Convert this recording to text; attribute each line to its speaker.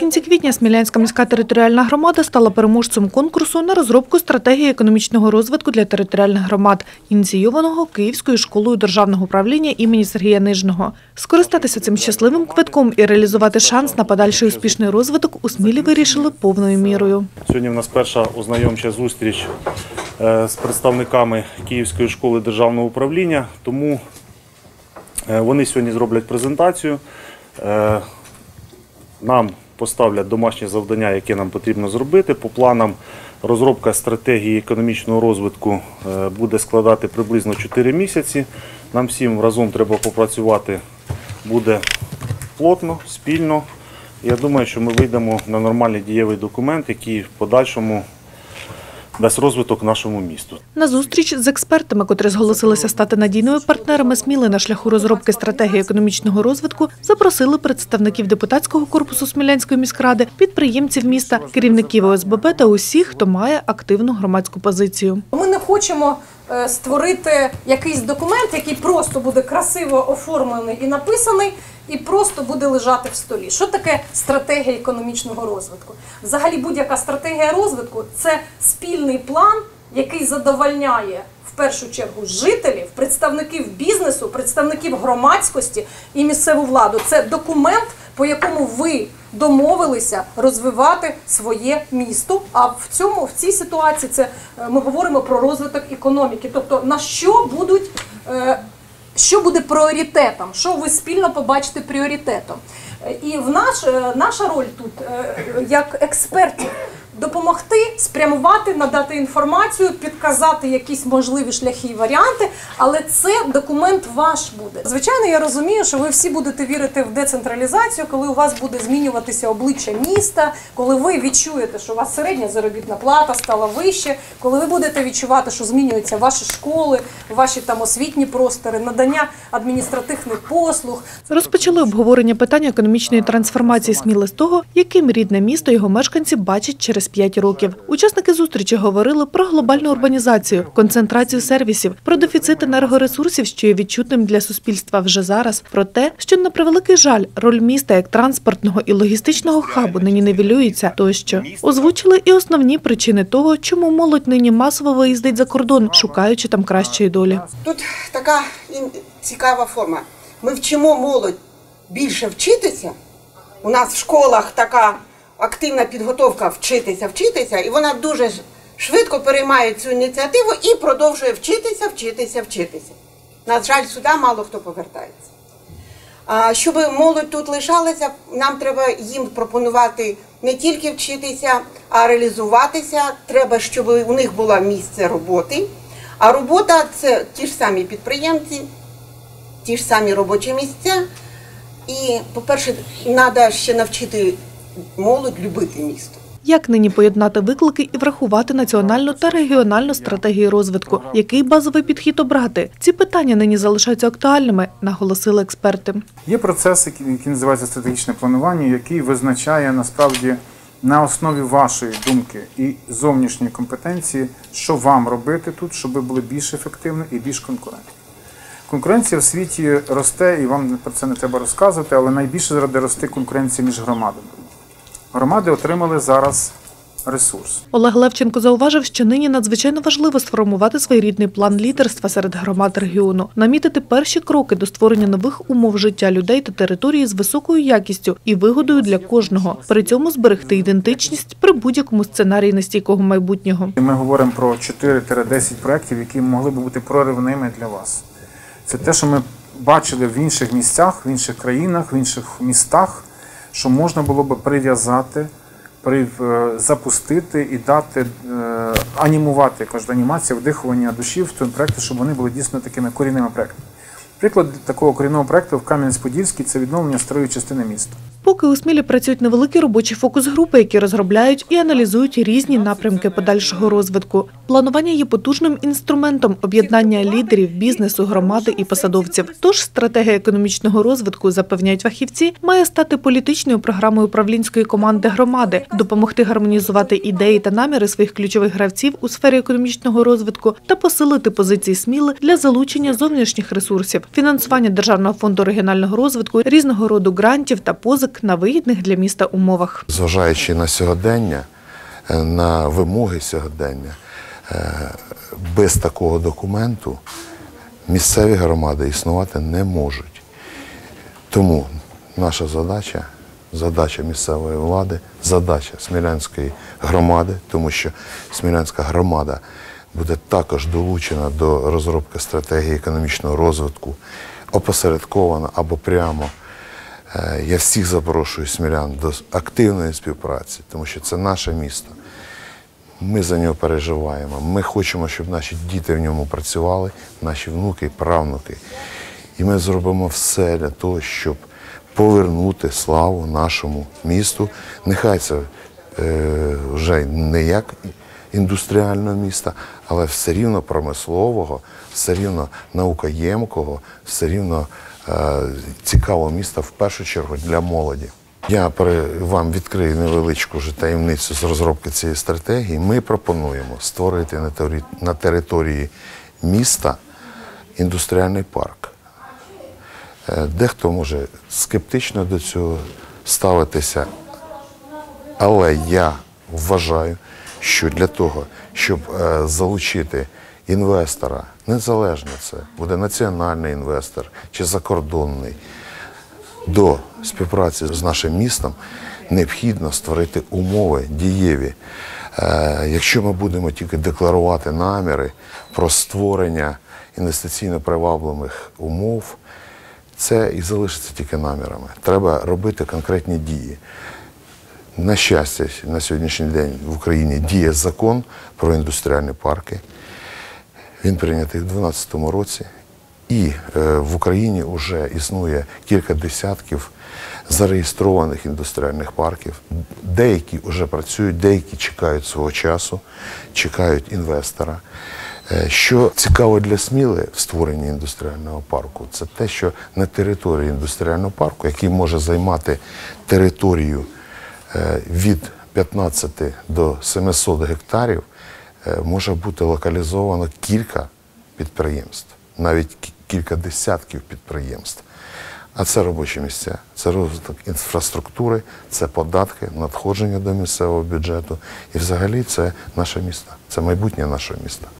Speaker 1: Наприкінці квітня Смілянська міська територіальна громада стала переможцем конкурсу на розробку стратегії економічного розвитку для територіальних громад, ініційованого Київською школою державного управління імені Сергія Нижнього. Скористатися цим щасливим квитком і реалізувати шанс на подальший успішний розвиток у Смілі вирішили повною мірою.
Speaker 2: Сьогодні в нас перша ознайомча зустріч з представниками Київської школи державного управління, тому вони сьогодні зроблять презентацію. Нам поставлять домашні завдання, які нам потрібно зробити. По планам розробка стратегії економічного розвитку буде складати приблизно 4 місяці. Нам всім разом треба попрацювати буде плотно, спільно. Я думаю, що ми вийдемо на нормальний дієвий документ, який в подальшому дасть розвиток нашому місту.
Speaker 1: На зустріч з експертами, котрі зголосилися стати надійними партнерами Сміли на шляху розробки стратегії економічного розвитку, запросили представників депутатського корпусу Смілянської міськради, підприємців міста, керівників ОСББ та усіх, хто має активну громадську позицію.
Speaker 3: Ми не хочемо створити якийсь документ, який просто буде красиво оформлений і написаний, і просто буде лежати в столі. Що таке стратегія економічного розвитку? Взагалі будь-яка стратегія розвитку – це спільний план, який задовольняє в першу чергу жителів, представників бізнесу, представників громадськості і місцеву владу. Це документ, по якому ви домовилися розвивати своє місто. А в цій ситуації ми говоримо про розвиток економіки. Тобто на що буде пріоритетом, що ви спільно побачите пріоритетом. І наша роль тут, як експертів, допомогти, спрямувати, надати інформацію, підказати якісь можливі шляхи і варіанти, але це документ ваш буде. Звичайно, я розумію, що ви всі будете вірити в децентралізацію, коли у вас буде змінюватися обличчя міста, коли ви відчуєте, що у вас середня заробітна плата стала вище, коли ви будете відчувати, що змінюються ваші школи, ваші освітні простори, надання адміністративних послуг.
Speaker 1: Розпочали обговорення питання економічної трансформації Сміли з того, яким рідне місто його мешканці бачать через 5 років. Учасники зустрічі говорили про глобальну урбанізацію, концентрацію сервісів, про дефіцит енергоресурсів, що є відчутним для суспільства вже зараз, про те, що, на превеликий жаль, роль міста як транспортного і логістичного хабу нині нівелюється тощо. Озвучили і основні причини того, чому молодь нині масово виїздить за кордон, шукаючи там кращої долі.
Speaker 4: Тут така цікава форма. Ми вчимо молодь більше вчитися. У нас в школах така активна підготовка вчитися, і вона дуже швидко переймає цю ініціативу і продовжує вчитися. На жаль, сюди мало хто повертається. Щоб молодь тут лишалася, нам треба їм пропонувати не тільки вчитися, а реалізуватися. Треба, щоб у них було місце роботи. А робота – це ті ж самі підприємці, ті ж самі робочі місця. І, по-перше, треба ще навчити молодь любити місто.
Speaker 1: Як нині поєднати виклики і врахувати національну та регіональну стратегії розвитку? Який базовий підхід обрати? Ці питання нині залишаються актуальними, наголосили експерти.
Speaker 5: Є процес, який називається стратегічне планування, який визначає насправді на основі вашої думки і зовнішньої компетенції, що вам робити тут, щоб ви були більш ефективні і більш конкурентні. Конкуренція в світі росте, і вам про це не треба розказувати, але найбільше зараз росте конкуренція між громадами. Громади отримали зараз ресурс.
Speaker 1: Олег Левченко зауважив, що нині надзвичайно важливо сформувати своєрідний план лідерства серед громад регіону, намітити перші кроки до створення нових умов життя людей та території з високою якістю і вигодою для кожного. При цьому зберегти ідентичність при будь-якому сценарії нестійкого майбутнього.
Speaker 5: Ми говоримо про 4-10 проєктів, які могли б бути проривними для вас. Це те, що ми бачили в інших місцях, в інших країнах, в інших містах, що можна було б прив'язати, запустити і дати, анімувати, кажуть, анімація, вдихування душі в цьому проєкті, щоб вони були дійсно такими корінними проєктами. Приклад такого корінного проєкту в Кам'янець-Подільський – це відновлення старої частини міста.
Speaker 1: Поки у Смілі працюють невеликі робочі фокус-групи, які розробляють і аналізують різні напрямки подальшого розвитку. Планування є потужним інструментом об'єднання лідерів, бізнесу, громади і посадовців. Тож стратегія економічного розвитку, запевняють фахівці, має стати політичною програмою управлінської команди громади, допомогти гармонізувати ідеї та наміри своїх ключових гравців у сфері економічного розвитку та посилити позиції Сміли для залучення зовнішніх ресурсів, фінансування Державного фонду регіонального розвитку, різного роду грантів та позик парк на вигідних для міста умовах.
Speaker 6: Зважаючи на сьогодення, на вимоги сьогодення, без такого документу місцеві громади існувати не можуть. Тому наша задача місцевої влади, задача Смілянської громади, тому що Смілянська громада буде також долучена до розробки стратегії економічного розвитку, опосередковано або прямо. Я всіх запрошую смілян до активної співпраці, тому що це наше місто. Ми за нього переживаємо. Ми хочемо, щоб наші діти в ньому працювали, наші внуки і правнуки. І ми зробимо все для того, щоб повернути славу нашому місту. Нехай це вже не як індустріального міста, але все рівно промислового, все рівно наукоємкого, все рівно цікавого міста в першу чергу для молоді. Я вам відкрию невеличку вже таємницю з розробки цієї стратегії. Ми пропонуємо створити на території міста індустріальний парк. Дехто може скептично до цього ставитися, але я вважаю, що для того, щоб залучити інвестора, незалежно це буде національний інвестор чи закордонний, до співпраці з нашим містом, необхідно створити умови дієві. Якщо ми будемо тільки декларувати наміри про створення інвестиційно привабливих умов, це і залишиться тільки намірами. Треба робити конкретні дії. На щастя, на сьогоднішній день в Україні діє закон про індустріальні парки. Він прийнятий у 2012 році. І в Україні вже існує кілька десятків зареєстрованих індустріальних парків. Деякі вже працюють, деякі чекають свого часу, чекають інвестора. Що цікаво для Сміли в створенні індустріального парку, це те, що на території індустріального парку, який може займати територію від 15 до 700 гектарів, може бути локалізовано кілька підприємств, навіть кілька десятків підприємств. А це робочі місця, це розвиток інфраструктури, це податки, надходження до місцевого бюджету. І взагалі це наше місто, це майбутнє нашого міста.